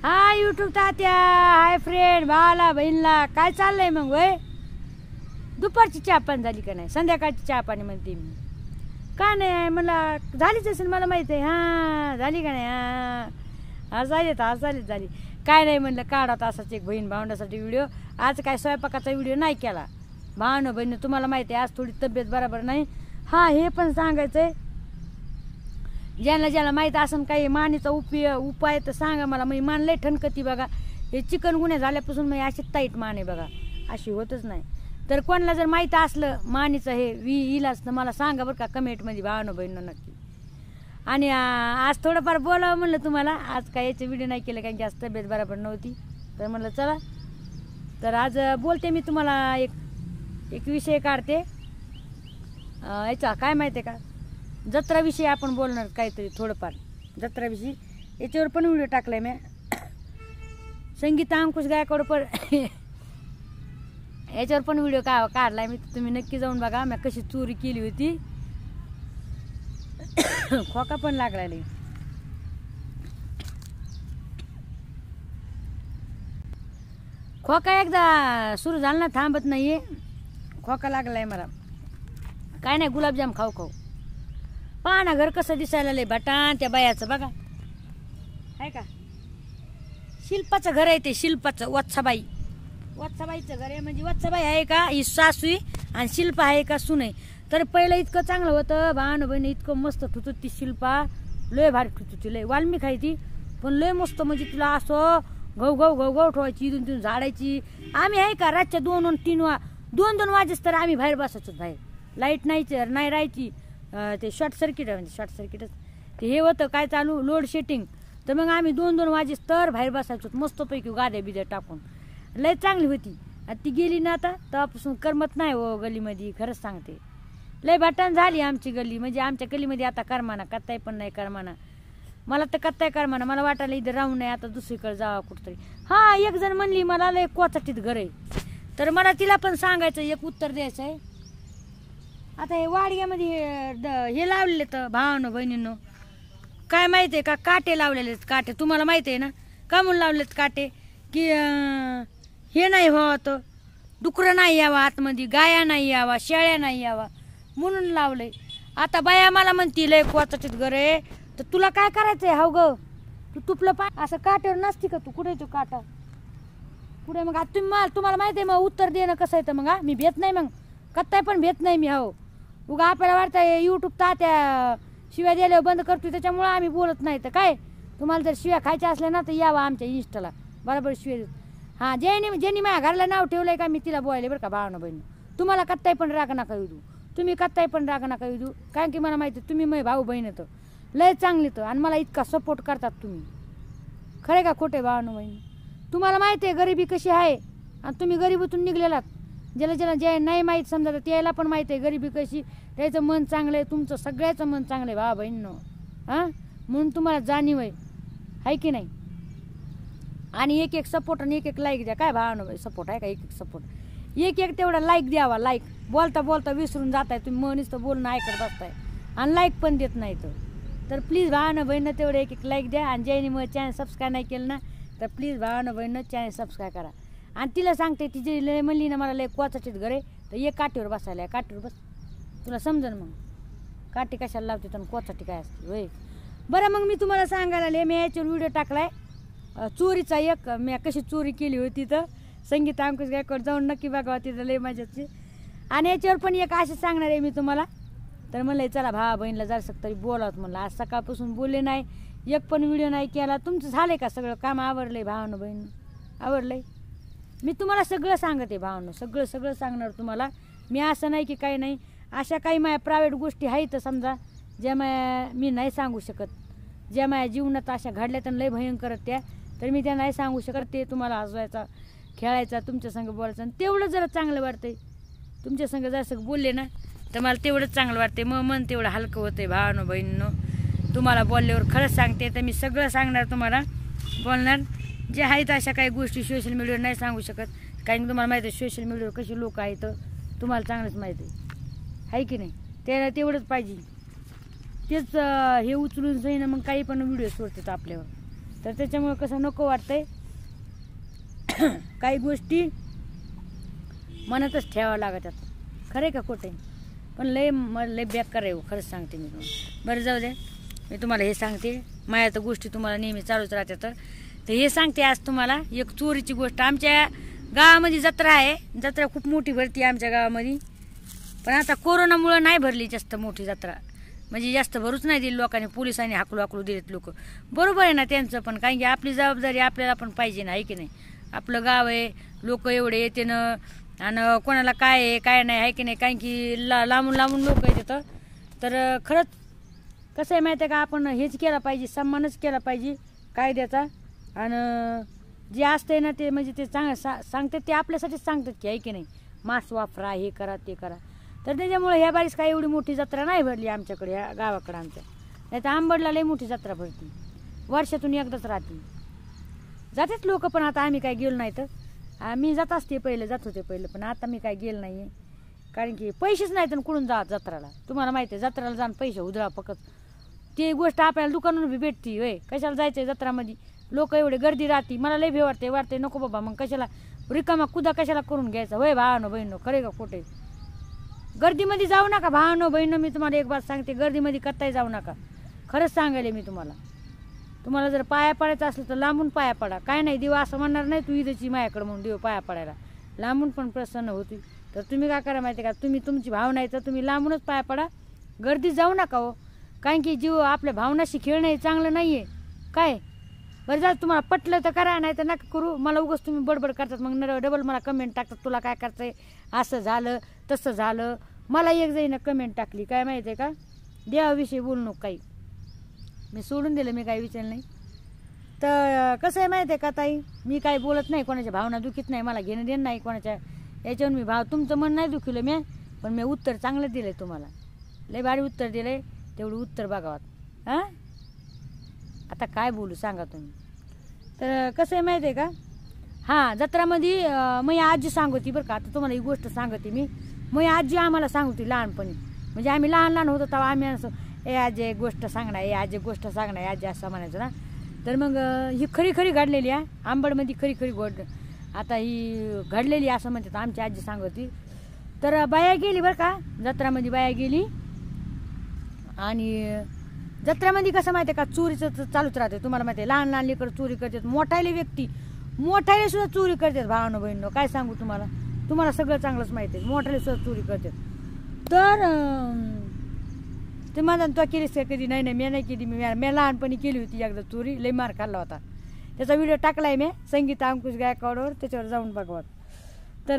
Hi YouTube तात्या, hi friend, भावाला बहिणला, काय चाललंय मग? वय दुपारची चहा पाणी झाली का नाही? संध्याकाळची चहा पाणी म्हणते मी. का नाही मला झालीच असेल, मला माहित आहे. हा झाली का नाही? हा झाली. काय नाही म्हणलं काढा तासाच एक बहीण भावंडासाठी व्हिडिओ. आज काय स्वयंपाकाचा व्हिडिओ नाही केला. भावनं बहिणी तुम्हाला माहिती आहे आज थोडी तब्येत बरोबर नाही. हा हे पण सांगायचंय, ज्याला माहीत असेल काही मानेचा उपाय तर सांगा मला. मी मान लय ठणकती बघा. हे चिकन गुन्हे झाल्यापासून मी अशी टाईट मान आहे बघा, अशी होतच नाही. तर कोणाला जर माहीत असलं मानेचं हे इलाज तर मला सांगा बरं का कमेंटमध्ये भावनं बहिणं नक्की. आणि आज थोडंफार बोलावं म्हणलं तुम्हाला. आज काय याचे व्हिडिओ नाही केलं कारण की आज तब्येत बरोबर नव्हती. तर म्हणलं चला, तर आज बोलते मी तुम्हाला. एक विषय काढते याचा, काय माहिती आहे का, जत्राविषयी आपण बोलणार काहीतरी थोडंफार. जत्राविषयी याच्यावर पण व्हिडिओ टाकलाय मी. संगीता अंकुश गायकवाड पण याच्यावर पण व्हिडिओ काढलाय मी. तुम्ही नक्की जाऊन बघा मी कशी चोरी केली होती. खोका पण लागलाय. खोका एकदा सुरू झाला ना थांबत नाहीये. खोका लागलाय मला. काय नाही, गुलाबजाम खाऊ. पहा ना घर कसं दिसायला लय भटान त्या बायाचं बघा. आहे का शिल्पाचं घर आहे ते, शिल्पाचं. वत्साबाईचं घर आहे. म्हणजे वत्साबाई आहे का ही सासू आणि शिल्पा आहे का सुने. तर पहिलं इतकं चांगलं होतं भावानं बहिणी, इतकं मस्त ठुतू ती शिल्पा. लय भारी ठुतू ती, लय वाल्मी खायची पण लय मस्त. म्हणजे तुला असं घव ठेवायची, इथून तिथून झाडायची. आम्ही आहे का रातच्या 2 वाजेस तर आम्ही बाहेर बसायचो. बाहेर लाईट नाही राहायची. ते शॉर्ट सर्किटच ते हे होतं काय चालू, लोड शेटिंग. तर मग आम्ही 2 वाजेस तर बाहेर बसायचो मस्तपैकी गाद्या बिद्या टाकून. लय चांगली होती. आता ती गेली ना आता तेव्हापासून करमत नाही हो गलीमध्ये. खरंच सांगते लय भाटान झाली आमची गल्ली. म्हणजे आमच्या गल्लीमध्ये आता करमाना, कत्ताय पण नाही करमाना. मला तर कत्ताय करमाना. मला वाटायला इथं राहून नाही, आता दुसरीकडे जावं कुठतरी. हा एक जण म्हणली मला लय कोचाटीत घर आहे. तर मला तिला पण सांगायचं, एक उत्तर द्यायचं आहे. आता हे वाडग्यामध्ये हे लावलेले तर भावानं बहिणींनो, काय माहिती आहे का, काटे लावलेले. काटे तुम्हाला माहिती आहे ना का म्हणून लावलेत काटे? की हे नाही व्हावं, डुकरं नाही यावं आतमध्ये, गाया नाही यावा, शेळ्या नाही यावा म्हणून लावलंय. आता बाया मला म्हणती लय कोचाटीत घर आहे. तर तुला काय करायचंय? हाव ग तू तुपलं पा असं काट्यावर नसती का तू? कुठे तो काटा कुठे? मग आता तुम्हाला माहिती आहे मग उत्तर देणं कसं आहे. तर मग मी भेट नाही, मग कत्ताय पण भेट नाही मी. हो उगा आपल्याला वाटतं यूट्यूब तात्या शिव्या द्यायला बंद करतो त्याच्यामुळे आम्ही बोलत नाही. तर काय तुम्हाला जर शिव्या खायच्या असल्या ना तर यावं आमच्या इंस्टाला, बरोबर शिव्या देत. हां ज्यांनी माझ्या घराला नाव ठेवलंय का मी तिला बोलायले बरं का भावना बहिणी. तुम्हाला कत्ताय पण राग नका येऊ, तुम्ही कत्ताय पण राग नका येऊ. कारण की मला माहिती तुम्ही माझे भाऊ बहीण तर लय चांगली तर, आणि मला इतका सपोर्ट करतात तुम्ही. खरे का खोटे भावना बहिणी? तुम्हाला माहिती आहे गरिबी कशी आहे आणि तुम्ही गरिबीतून निघलेलात. ज्याला जे नाही माहीत समजा तर त्याला पण माहिती आहे गरिबी कशी. त्याचं मन चांगलं आहे, तुमचं सगळ्याचं मन चांगलं आहे भावा बहिणीनं. हां म्हणून तुम्हाला जाणीव आहे की नाही. आणि एक सपोर्ट आणि एक लाईक द्या. काय भावानं सपोर्ट आहे का? एक सपोर्ट एक तेवढा लाईक द्यावा. लाईक बोलता विसरून जाताय तुम्ही, म्हणूनच तर बोलणं ऐकत बसताय आणि लाईक पण देत नाही. तर प्लीज भावानं बहिणं तेवढं एक लाईक द्या. आणि ज्याने मग चॅनल सबस्क्राईब नाही केलं ना तर प्लीज भावानं बहिणं चॅनल सबस्क्राईब करा. आणि तिला सांगते ती जे लय म्हणली ना मला लय कोचाटीत घर आहे तर एक काठीवर बसायला, काठीवर बस तुला समजन मग काठी कशाला लावते तर कोचाटी काय असते होय. बरं मग मी तुम्हाला सांगायला आले, मी याच्यावर व्हिडिओ टाकलाय चोरीचा. एक मी कशी चोरी केली होती तर संगीता अंकुश गायकवाड जाऊन नक्की बघावं, तिथं लय मजाची. आणि याच्यावर पण एक असं सांगणार आहे मी तुम्हाला. तर म्हणलं चला भावा बहिणीला जरासं तरी बोलावत म्हणलं. आज सकाळपासून बोलले नाही, एक पण व्हिडिओ नाही केला. तुमचं झालंय का सगळं काम? आवरलंय भावानं बहिणी? आवरलंय. मी तुम्हाला सगळं सांगते भावानं, सगळं सांगणार तुम्हाला मी. असं नाही की काही नाही, अशा काही माझ्या प्रायव्हेट गोष्टी आहेत समजा ज्या मी नाही सांगू शकत, ज्या माझ्या जीवनात अशा घडल्या तर लय भयंकर त्या. तर मी त्या नाही सांगू शकत. ते तुम्हाला हसवायचा, खेळायचा, तुमच्या संग बोलायचं. आणि तेवढं जरा चांगलं वाटतंय तुमच्या संग जरासं बोलले ना तर मला तेवढंच चांगलं वाटते. मग मन तेवढं हलकं होतंय भावानं बहिणीनं. तुम्हाला बोलल्यावर खरंच सांगते. तर मी सगळं सांगणार तुम्हाला, बोलणार. जे आहेत अशा काही गोष्टी सोशल मीडियावर नाही सांगू शकत. कारण की तुम्हाला माहिती आहे सोशल मीडियावर कशी लोक आहेत, तुम्हाला चांगलंच माहिती आहे की नाही. त्याला तेवढंच पाहिजे. तेच हे उचलून जाईन मग काही पण व्हिडिओ सोडतात आपल्यावर. तर त्याच्यामुळे कसं नको वाटतंय काही गोष्टी मनातच ठेवावं लागतात. खरे का खोटे? पण लय बेकार आहे खरंच सांगते मी तुम्हाला. बरं जाऊ दे, मी तुम्हाला हे सांगते. माझ्या तर गोष्टी तुम्हाला नेहमी चालूच राहतात. तर हे सांगते आज तुम्हाला एक चोरीची गोष्ट. आमच्या गावामध्ये जत्रा आहे. जत्रा खूप मोठी भरती आमच्या गावामध्ये. पण आता कोरोनामुळं नाही भरली जास्त मोठी जत्रा. म्हणजे जास्त भरूच नाही दिली लोकांनी. पोलिसांनी हाकलू दिलेत लोक. बरोबर आहे ना त्यांचं पण, कारण की आपली जबाबदारी आपल्याला पण पाहिजे ना, आहे की नाही? आपलं गाव आहे, लोक एवढे येते ना, आणि कोणाला काय आहे काय नाही, आहे की नाही? कारण की लांबून लांबून लोक येतात. तर खरंच कसं आहे माहिती आहे का, आपण हेच केलं पाहिजे, सन्मानच केला पाहिजे कायद्याचा. आणि जे असतंय ना ते म्हणजे ते सांगतात ते आपल्यासाठीच सांगतात की, आहे की नाही? मास्क वापरा, हे करा ते करा. तर त्याच्यामुळे ह्या बारीस काय एवढी मोठी जत्रा नाही भरली आमच्याकडे, ह्या गावाकडं आमच्या. नाही तर आंबडला लई मोठी जत्रा भरती, वर्षातून एकदाच राहते. जातात लोक, पण आता आम्ही काय गेलो नाही. तर मी जात असते पहिले, जात होते पहिले, पण आता मी काय गेलो नाही आहे. कारण की पैसेच नाही तर कुठून जा जत्राला. तुम्हाला माहिती आहे जत्राला जाऊन पैसे उधळा फक्त. ती गोष्ट आपल्याला दुकानावर बी भेटती. होय, कशाला जायचं आहे जत्रामध्ये? लोक एवढे गर्दी राहते. मला लई भे वाटते नको बाबा, मग कशाला रिकामा कुदा कशाला करून घ्यायचा? होय भावानो बहिणो, खरे का खोटे? गर्दीमध्ये जाऊ नका भावानो बहिणो. मी तुम्हाला एक बात सांगते, गर्दीमध्ये कत्ताही जाऊ नका. खरंच सांगायले मी तुम्हाला. तुम्हाला जर पाया पडायचं असलं तर लांबून पाया पडा. काय नाही, देव असं म्हणणार नाही तू इथंची माझ्याकडे म्हणून देव पाया पडायला. लांबून पण प्रसन्न होती. तर तुम्ही काय करा माहिती का, तुम्ही तुमची भावना आहे तर तुम्ही लांबूनच पाया पडा. गर्दीत जाऊ नका हो. कारण की जीव आपल्या भावनाशी खेळणं हे चांगलं नाही आहे. काय बरं जा, तुम्हाला पटलं तर करा, नाही तर नका करू. मला उगाच तुम्ही बडबड करतात, मग डबल मला कमेंट टाकतात, तुला काय करताय, असं झालं तसं झालं. मला एक जणीनं कमेंट टाकली, काय माहिती आहे का, देवाविषयी बोलू नको काही. मी सोडून दिलं, मी काही विचारलं नाही. तर कसं आहे माहिती आहे का ताई, मी काही बोलत नाही, कोणाच्या भावना दुखीत नाही, मला घेणं देणं नाही कोणाच्या याच्यावर. मी तुमचं मन नाही दुखिलं मी, पण मी उत्तर चांगलं दिलं आहे तुम्हाला. लय भारी उत्तर दिलं आहे, तेवढं उत्तर बघावात. हां, आता काय बोलू सांगा तुम्ही. तर कसं आहे माहिती आहे का, हां जत्रामध्ये मग आजी सांगती बरं का. आता तुम्हाला ही गोष्ट सांगते मी. मग आजी आम्हाला सांगती लहानपणी, म्हणजे आम्ही लहान लहान होतो तेव्हा आम्ही असं ए आजी गोष्ट सांगणार, ए आजी गोष्ट सांगणार, आजी असं म्हणायचं ना. तर मग ही खरी खरी घडलेली आहे आंबडमध्ये, खरी खरी गोष्ट आता ही घडलेली असं म्हणतात आमची आजी सांगती. तर बाया गेली बरं का, जत्रामध्ये बाया गेली. आणि जत्रामध्ये कसं माहिती आहे का, चोरीचं चालूच राहते. तुम्हाला माहिती आहे, लहान लहान लेकर चोरी करतात, मोठाले व्यक्ती मोठाले सुद्धा चोरी करतात. भावानो बहिणीनो काय सांगू तुम्हाला, तुम्हाला सगळं चांगलंच माहिती आहे, मोठाले सुद्धा चोरी करतात. तर ते माझा तो केलीस का कधी? नाही नाही, मी नाही केली. मी लहानपणी केली होती एकदा चोरी, लई मार खाल्ला होता. त्याचा व्हिडिओ टाकलाय मी संगीता अंकुश गायकवाडवर, त्याच्यावर जाऊन बघावं. तर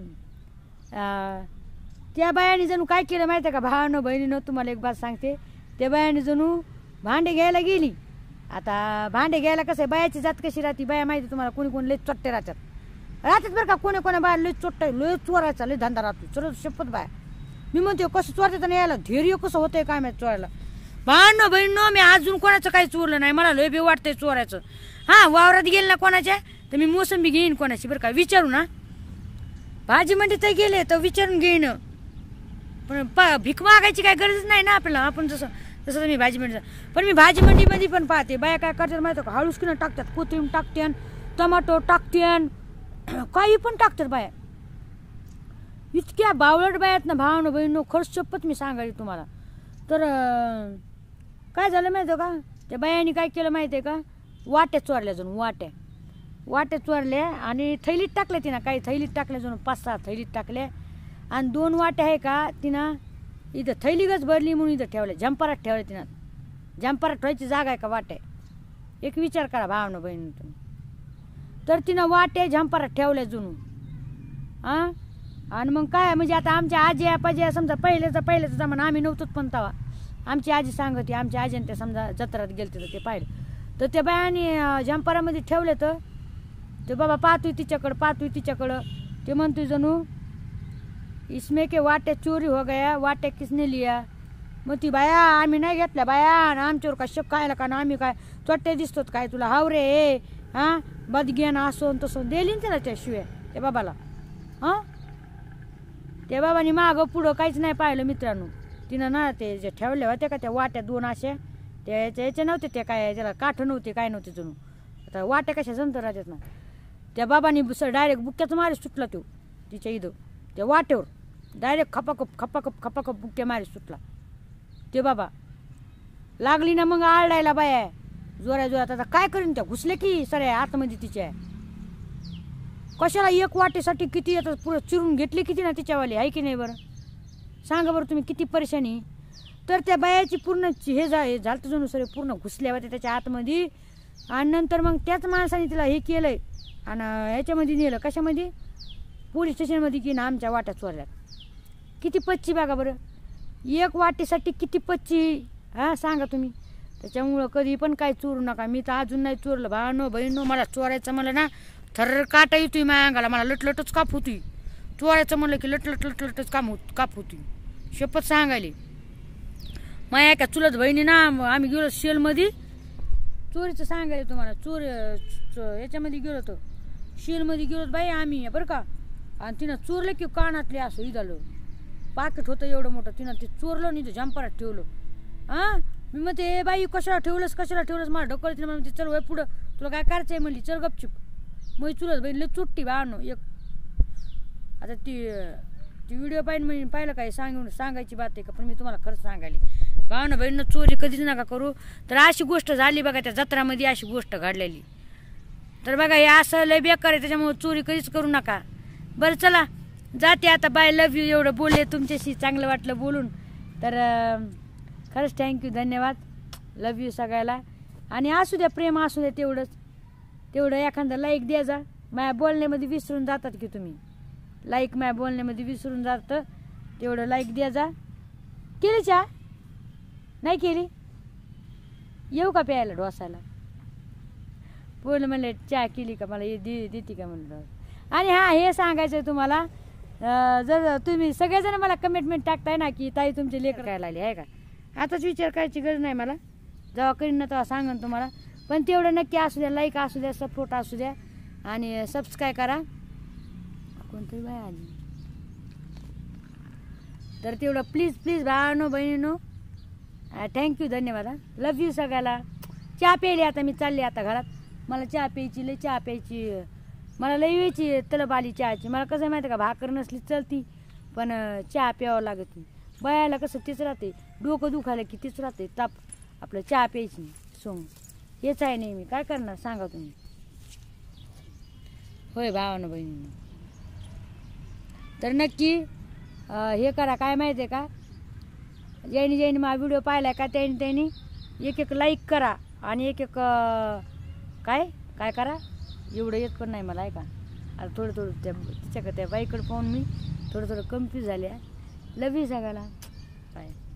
त्या बायाने जणू काय केलं माहिती आहे का भावानो बहिणीनं, तुम्हाला एक बात सांगते. त्या बायाने जणू भांडे घ्यायला गेली. आता भांडे घ्यायला कसं आहे, बायाची जात कशी राहते बाया माहिती तुम्हाला, कोणी कोणी लई चोट्टे राहतात बरं का. कोणी बाया लई चोट्ट, लई चोरायचा लई धंदा राहतो. चोर शपथ बाया. मी म्हणते कसं चोरतात आणि यायला धैर्य कसं होतंय काय माहिती चोरायला. भावांनो बहिणींनो, मी अजून कोणाचं काही चोरलं नाही, मला लय बी वाटतंय चोरायचं. हां, वावरात गेले ना कोणाच्या तर मी मोसंबी घेईन कोणाची बरं का, विचारू ना. भाजी मंडीत गेले तर विचारून घेईन, पण भीक मागायची काय गरज नाही ना आपल्याला. आपण जसं मी भाजी मंडीचा, पण मी भाजी मंडीमध्ये पण पाहते बाया काय करतात माहिती का, हळूच किंवा टाकतात, कोथिंबीर टाकत्यान, टमाटो टाकत्यान, काही पण टाकतात बाया. इतक्या बावळट बायात ना भावानो बहिणीनो, खरंच शपथ मी सांगायची तुम्हाला. तर काय झालं माहिती का, त्या बायांनी काय केलं माहिती आहे का, वाट्या चोरल्या जणू, वाट्या चोरल्या आणि थैलीत टाकल्या तिनं, काही थैलीत टाकल्या जणू 5-6 थैलीत टाकल्या. आणि 2 वाट्या आहे का तिनं इथं थैलीगच भरली म्हणून इथं ठेवल्या, झंपारात ठेवल्या तिनं. झंपारात ठेवायची जागा आहे का वाट्या? एक विचार करा भावानो बहिणी तुम्ही. तर तिनं वाट्या झंपारात ठेवल्या जणू. हां, आणि मग काय म्हणजे आता आमच्या आजी आपाजी समजा पहिलेच जमाना, आम्ही नव्हतोच पण तवा. आमची आजी सांगते, आमच्या आजीने ते समजा जत्रात गेलते तर ते पाहिलं. तर त्या बायाने झंपारामध्ये ठेवले. तर ते बाबा पाहतोय तिच्याकडं, ते म्हणतोय जणू इसमें के वाट्या चोरी हो गया, वाट्या किसने लिया. मग ती बाया आम्ही नाही घेतल्या बाया, आमच्यावर काय शक खायला का ना, आम्ही काय चोट्टे दिसतोत काय तुला, हाव रे हां बदग्यान असो तसं दिली ना त्या शिवाय त्या बाबाला. हां, त्या बाबांनी मागं पुढं काहीच नाही पाहिलं मित्रांनो. तिनं ना ते जे ठेवले होते का त्या वाट्या 2 अशा, त्या याच्या नव्हते, त्या काय त्याला काठ नव्हते काय नव्हते जणू. आता वाट्या कशा जमतं राहतात ना. त्या बाबांनी डायरेक्ट बुक्क्याचं मारे सुटला तो तिच्या इथं त्या वाटेवर डायरेक्ट खपाखप बुक्क्या मारे सुटला ते बाबा. लागली ना मग आरडायला बाया जोरात. आता काय करीन त्या घुसले की सऱ्या आतमध्ये तिच्या. कशाला एक वाटेसाठी किती आता पुरं चिरून घेतली किती ना तिच्यावाली आहे की नाही बरं सांगा बरं तुम्ही किती परेशानी. तर त्या बायाची पूर्ण हे झालं जणू सरे पूर्ण घुसल्या होत्या त्याच्या आतमध्ये. आणि नंतर मग त्याच माणसाने तिला हे केलंय आणि ह्याच्यामध्ये नेलं कशामध्ये पोलीस स्टेशनमध्ये की ना आमच्या वाट्या चोरल्यात. किती पच्ची बघा बरं एक वाटेसाठी किती पच्ची हां सांगा तुम्ही. त्याच्यामुळं कधी पण काय चोरू नका. मी तर अजून नाही चोरलं भावानो बहिणो. मला चोरायचं मला ना थर काटा येतोय माझ्या अंगाला. मला लटलटच काप होती. चोरायचं म्हणलं की लटलटच काप होती. शपथ सांगायली माझ्या एका चुलत बहिणी ना आम्ही गेलो शेलमध्ये चोरीचं सांगायला तुम्हाला. याच्यामध्ये गेलो होतो शेलमध्ये गेलो बाई आम्ही बरं का. आणि तिनं चोरलं की कानातले असं झालं पाकिट होतं एवढं मोठं. तिनं ते चोरलं नाही ते जंपारात ठेवलं. हां मी म्हणते ए बाई कशाला ठेवलंस मला ढकल. तिनं म्हणते चल वय पुढं तुला काय करायचं आहे म्हणली चल गपचिप. मग चुलत बहिणीला चुट्टी बानो एक. आता ती व्हिडिओ पाहिलं काय सांगायची बात आहे का. पण मी तुम्हाला खरंच सांगायली भावना बहिणीनं चोरी कधीच नका करू. तर अशी गोष्ट झाली बघा त्या जत्रामध्ये अशी गोष्ट घडलेली. तर बघा हे असं लय बेकार आहे त्याच्यामुळे चोरी कधीच करू नका. बरं चला जाते आता बाय लव्ह यू. एवढं बोलले तुमच्याशी चांगलं वाटलं बोलून. तर खरंच थँक्यू धन्यवाद. लव्ह यू सगळ्याला. आणि असू द्या प्रेम असू द्या तेवढं एखादं लाईक द्या जा. माझ्या बोलण्यामध्ये विसरून जातात की तुम्ही लाईक माझ्या बोलण्यामध्ये विसरून जातं. तेवढं लाईक द्या जा. केली चहा नाही केली येऊ का प्यायला डोसाला बोल म्हणलं चहा केली का मला देते का म्हणलं. आणि हां हे सांगायचं आहे तुम्हाला जर तुम्ही सगळेजण मला कमेंटमेंट टाकताय ना की ताई तुमचे लेकर काय लागले आहे का. आताच विचार करायची गरज नाही मला. जेव्हा करीन ना तेव्हा सांगन तुम्हाला. पण तेवढं नक्की असू द्या लाईक असू द्या सपोर्ट असू द्या आणि सबस्क्राईब करा. कोणतरी बाय आली तर तेवढं प्लीज भावानो बहिणीनो थँक्यू धन्यवाद. लव्ह यू सगळ्याला. चहा प्यायली आता मी चालले आता घरात. मला चहा प्यायची लय चहा प्यायची मला लय वेळची तलब आली चहाची. मला कसं माहिती का भाकर नसली चलती पण चहा प्यावं लागत नाही. बायाला कसं तीच राहते डोकं दुखायला की तीच राहते ताप आपलं चहा प्यायची सोंग हेच आहे नेहमी. काय करणार सांगा तुम्ही. होय भावानं बहिणीनं. तर नक्की हे करा काय माहिती आहे का ज्यांनी माझा व्हिडिओ पाहिला का त्यांनी एक लाईक करा आणि एक काय करा. एवढं येत पण नाही मला आहे का. आता थोडं त्या बाईकडे पाहून मी थोडं कन्फ्यूज झाले. लव्ह यू सगळ्याला. बाय.